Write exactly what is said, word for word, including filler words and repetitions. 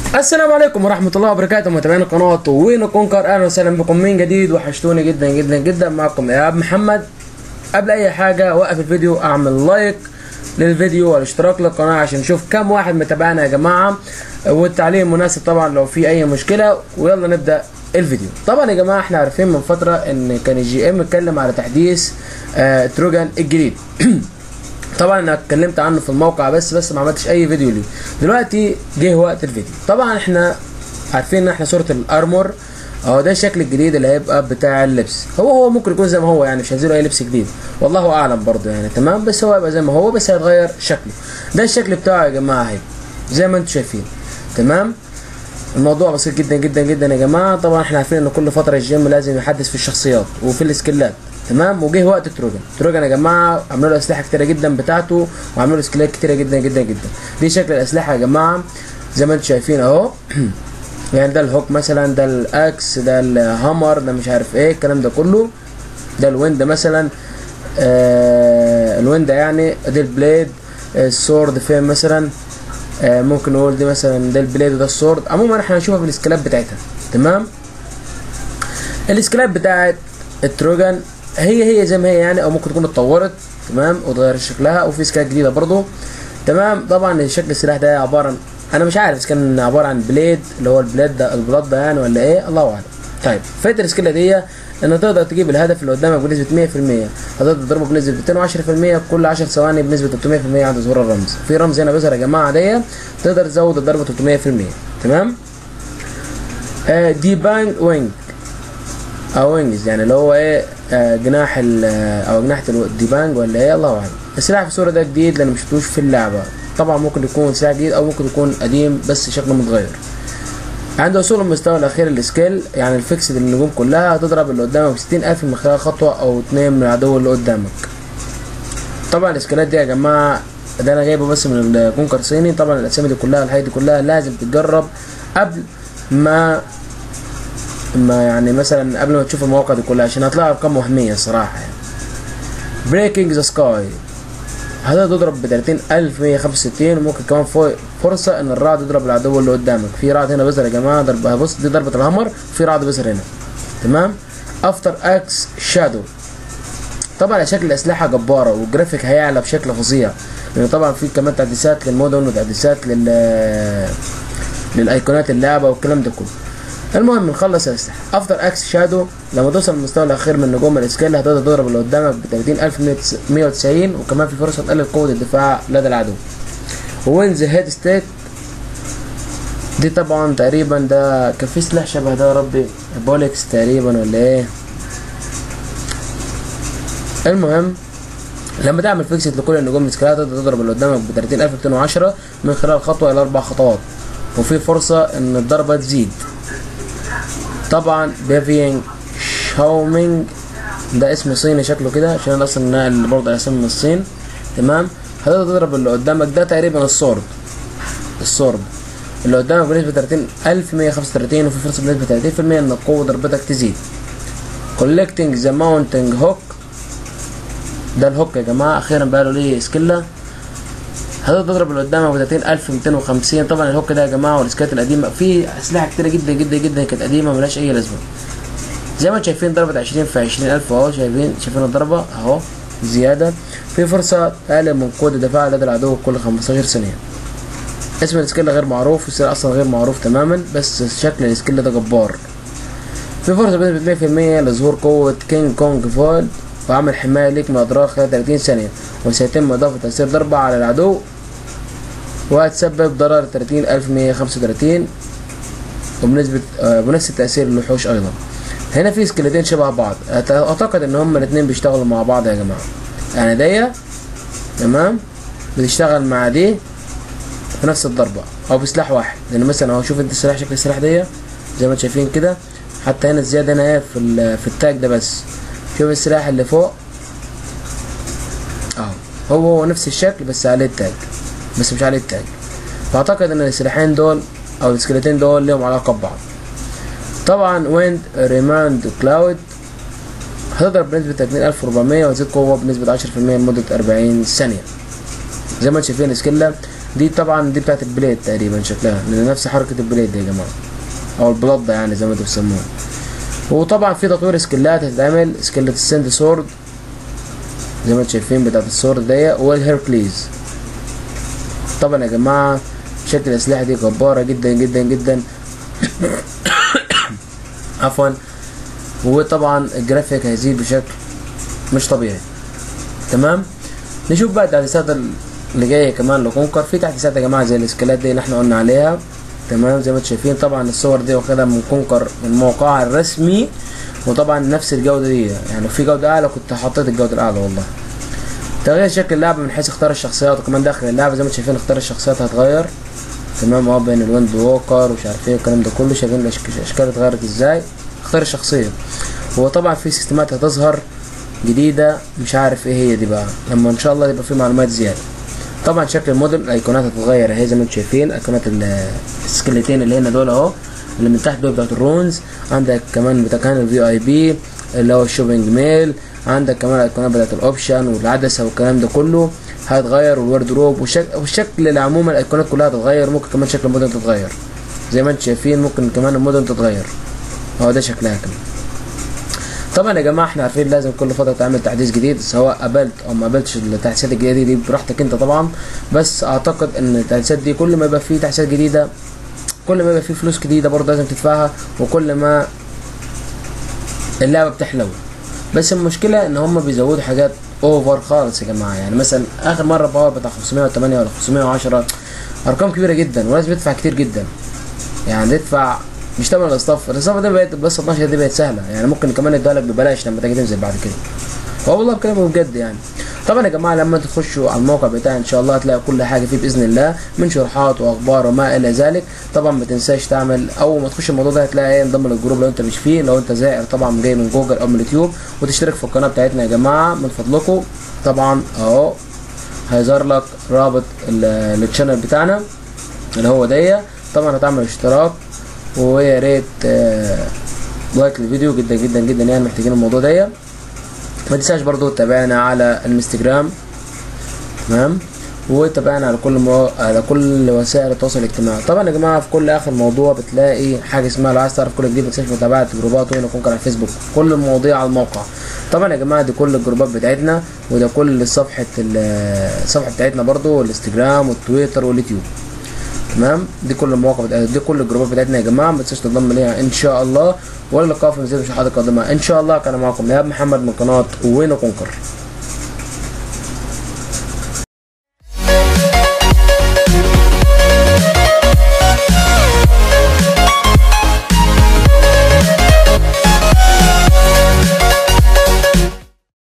السلام عليكم ورحمة الله وبركاته متابعين القناة وين كونكر، اهلا وسهلا بكم من جديد. وحشتوني جدا جدا جدا. معكم ايهاب محمد. قبل اي حاجة وقف الفيديو، اعمل لايك للفيديو والاشتراك للقناة عشان نشوف كم واحد متابعنا يا جماعة، والتعليق مناسب طبعا لو في اي مشكلة. ويلا نبدأ الفيديو. طبعا يا جماعة احنا عارفين من فترة ان كان الجي ام اتكلم على تحديث آه تروجان الجديد. طبعا انا اتكلمت عنه في الموقع بس بس ما عملتش اي فيديو ليه. دلوقتي جه وقت الفيديو. طبعا احنا عارفين ان احنا صورة الارمور اهو، ده الشكل الجديد اللي هيبقى بتاع اللبس. هو هو ممكن يكون زي ما هو، يعني مش هينزلوا اي لبس جديد، والله اعلم برضه يعني. تمام، بس هو هيبقى زي ما هو بس هيتغير شكله. ده الشكل بتاعه يا جماعه اهي زي ما انتم شايفين. تمام، الموضوع بسيط جدا جدا جدا يا جماعه. طبعا احنا عارفين ان كل فتره الجيم لازم يحدث في الشخصيات وفي السكيلات. تمام، وجه وقت التروجان. التروجان يا جماعه عملوا له اسلحه كتيره جدا بتاعته، وعملوا له سكيلات كتيره جدا جدا جدا. دي شكل الاسلحه يا جماعه زي ما انتم شايفين اهو. يعني ده الهوك مثلا، ده الاكس، ده الهامر، ده مش عارف ايه الكلام ده كله. ده الويند مثلا، آه الويند يعني. دي البليد، السورد فين مثلا، آه ممكن نقول دي مثلا ده البليد وده السورد. عموما احنا هنشوفها في السكيلات بتاعتها. تمام، السكيلات بتاعت التروجان هي هي زي ما هي يعني، او ممكن تكون اتطورت. تمام، وتغير شكلها، وفي سكيلات جديده برضو. تمام، طبعا شكل السلاح ده عباره عن، انا مش عارف اذا كان عباره عن بليد اللي هو البلاد ده البلاد ده يعني ولا ايه، الله اعلم. طيب فايده السكيله دي ان تقدر تجيب الهدف اللي قدامك بنسبه مية في المية، تقدر تضربه بنسبه ميتين وعشرة في المية كل عشر ثواني بنسبه تلتمية في المية عند ظهور الرمز. في رمز هنا بيظهر يا جماعه دي تقدر تزود الضربه تلتمية في المية. تمام، آه دي بانج وينج او وينجز يعني اللي هو ايه، آه جناح او جناح الديبانج ولا ايه، الله اعلم. السلاح في الصوره ده جديد لان مش شفتوش في اللعبه. طبعا ممكن يكون سلاح جديد او ممكن يكون قديم بس شكله متغير. عند وصول المستوى الاخير للسكيل يعني الفيكس للنجوم كلها، هتضرب اللي قدامك بستين الف من خلال خطوه او اتنين من العدو اللي قدامك. طبعا السكيلات دي يا جماعه ده انا جايبه بس من الكونكر صيني. طبعا الاسامي دي كلها الحاجات دي كلها لازم تتجرب قبل ما ما يعني مثلا قبل ما تشوف المواقع دي كلها، عشان هتلاقي ارقام وهميه الصراحه يعني. بريكنج ذا سكاي هذا تضرب ب تلاتين الف مية وخمسة وستين، وممكن كمان فرصه ان الرعد يضرب العدو اللي قدامك. في رعد هنا بيظهر يا جماعه، ضربه بص دي ضربه الهامر، في رعد بيظهر هنا. تمام، افتر اكس شادو. طبعا شكل الاسلحه جباره، والجرافيك هيعلى بشكل فظيع، لان طبعا في كمان تعديلات للمودن وتعديلات لل للايقونات اللعبه والكلام ده كله. المهم نخلص الاسلحه. افتر اكس شادو لما توصل للمستوى الاخير من نجوم السكيل هتقدر تضرب اللي قدامك ب تلاتين الف مية وتسعين، وكمان في فرصه تقلل قوه الدفاع لدى العدو. وينز هيد ستيك دي طبعا تقريبا ده كان في سلاح شبه ده يا ربي، بولكس تقريبا ولا ايه. المهم لما تعمل فيكسيت لكل النجوم السكيل تقدر تضرب اللي قدامك ب تلاتين الف ميتين وعشرة من خلال خطوه الى اربع خطوات، وفي فرصه ان الضربه تزيد. طبعا بيفينج شاومينج ده اسم صيني شكله كده، عشان انا اصلا ناقل برضه اسم من الصين. تمام، هتقدر تضرب اللي قدامك ده تقريبا السورد السورد اللي قدامك بنسبه تلاتين الف مية وخمسة وتلاتين، وفي فرصه بنسبه تلاتين في المية ان قوه ضربتك تزيد. كولكتنج ذا ماونتنج هوك ده الهوك يا جماعه اخيرا بقى له ليه سكيله. هتقدر تضرب اللي قدامك ب تلاتين الف ميتين وخمسين. طبعا الهوك ده يا جماعه والسكيلات القديمه في اسلحه كتيره جدا جدا جدا كانت قديمه ملهاش اي لازمه. زي ما انتم شايفين ضربه عشرين في عشرين الف اهو، شايفين شايفين الضربه اهو زياده. في فرصه اقل من قوه الدفاع لدى العدو كل خمستاشر ثانيه. اسم السكيل غير معروف، والسلاح اصلا غير معروف تماما، بس شكل السكيل ده جبار. في فرصه بنسبه مية في المية لظهور قوه كينج كونج فول، وعمل حمايه ليك من اضرار خلال تلاتين ثانيه، وسيتم اضافه تاثير ضربه على العدو وهتسبب ضرر تلاتين الف مية وخمسة وتلاتين، وبنسبة آه بنفس التأثير الوحوش أيضا. هنا في سكيلتين شبه بعض، أعتقد إن هما الاتنين بيشتغلوا مع بعض يا جماعة. يعني دي تمام بتشتغل مع دي في نفس الضربة أو بسلاح واحد، لأن مثلا أهو شوف أنت السلاح شكل السلاح دي زي ما انتم شايفين كده. حتى هنا الزيادة هنا ايه في في التاج ده، بس شوف السلاح اللي فوق أهو هو هو نفس الشكل بس عليه التاج، بس مش عليه التاج. فاعتقد ان السلاحين دول او السكيلتين دول لهم علاقه ببعض. طبعا ويند ريماند كلاود هتضرب بنسبه تلاتين الف واربعمية وتزيد قوه بنسبه عشرة في المية لمده اربعين ثانيه. زي ما انتم شايفين سكيلا دي طبعا دي بتاعت البليد تقريبا شكلها، لان نفس حركه البليد يا جماعه، او البلضه يعني زي ما انتم بتسموها. وطبعا في تطوير سكيلات هتتعمل، سكيلة السند سورد زي ما انتم شايفين بتاعت السورد دي، والهيركليز. طبعا يا جماعه شكل الاسلحه دي جباره جدا جدا جدا عفوا. وطبعا الجرافيك هيزيد بشكل مش طبيعي. تمام. نشوف بقى التحديثات اللي جايه كمان لكونكر. في تحديثات يا جماعه زي الاسكيلات دي اللي احنا قلنا عليها. تمام. زي ما انتم شايفين طبعا الصور دي واخدها من كونكر من موقعها الرسمي، وطبعا نفس الجوده دي، يعني في جوده اعلى كنت حطيت الجوده الاعلى والله. تغيير شكل اللعبه من حيث اختار الشخصيات، وكمان داخل اللعبه زي ما انتم شايفين اختار الشخصيات هتغير. تمام. اهو بين الويند ووكر ومش عارف ايه الكلام ده كله، شايفين الاشكال اتغيرت ازاي. اختار الشخصيه. هو طبعا في سيستمات هتظهر جديده مش عارف ايه هي دي بقى، لما ان شاء الله يبقى في معلومات زياده. طبعا شكل الموديل الايقونات هتتغير اهي زي ما انتم شايفين، ايقونات السكيلتين اللي هنا دول اهو، اللي من تحت دول بتاعت الرونز. عندك كمان مكان الفي اي بي اللي هو الشوبينج ميل، عندك كمان الايقونات بتاعت الاوبشن والعدسه والكلام ده كله هيتغير، والوردروب والشكل والشكل عموما الايقونات كلها هتتغير. ممكن كمان شكل الموديل تتغير زي ما انتم شايفين، ممكن كمان الموديل تتغير اهو ده شكلها كمان. طبعا يا جماعه احنا عارفين لازم كل فتره تعمل تحديث جديد، سواء قبلت او ما قبلتش التحديثات الجديده دي, دي براحتك انت طبعا. بس اعتقد ان التحديثات دي كل ما يبقى فيه تحديثات جديده كل ما يبقى فيه فلوس جديده برضه لازم تدفعها، وكل ما اللعبه بتحلو. بس المشكله ان هم بيزودوا حاجات اوفر خالص يا جماعه. يعني مثلا اخر مره باور بتاع خمسمية وتمانية ولا خمسمية وعشرة، ارقام كبيره جدا ولازم يدفع كتير جدا. يعني تدفع مش تمن الاصطاف، الاصطاف دي بقت بس اتناشر دي بقت سهله، يعني ممكن كمان يدوها لك ببلاش لما تيجي تنزل بعد كده. هو والله بكلمه بجد يعني. طبعا يا جماعه لما تخشوا على الموقع بتاعي ان شاء الله هتلاقي كل حاجه فيه باذن الله، من شروحات واخبار وما الى ذلك. طبعا ما تنساش تعمل اول ما تخش الموضوع ده هتلاقي ايه، انضم للجروب لو انت مش فيه، لو انت زائر طبعا جاي من جوجل او من اليوتيوب، وتشترك في القناه بتاعتنا يا جماعه من فضلكم. طبعا اهو هيظهر لك رابط الشانل بتاعنا اللي هو دي. طبعا هتعمل اشتراك، ويا ريت آه لايك للفيديو جدا جدا جدا، يعني محتاجين الموضوع ده. ما تنساش برضو تتابعنا على الانستجرام. تمام. وتابعنا على كل مو... على كل وسائل التواصل الاجتماعي. طبعا يا جماعه في كل اخر موضوع بتلاقي حاجه اسمها لو عايز تعرف كل جديد ما تنساش متابعه الجروبات، وهنا كونكر على الفيسبوك كل المواضيع على الموقع. طبعا يا جماعه دي كل الجروبات بتاعتنا، وده كل صفحه الصفحه بتاعتنا برضو، والانستجرام والتويتر واليوتيوب. تمام. دي كل المواقع دي كل الجروبات بتاعتنا يا جماعه، ما تنساش تنضم ليها ان شاء الله. واللقاء في مزيد من الحلقات القادمه ان شاء الله. كان معكم ايهاب محمد من قناه وينو كونكر.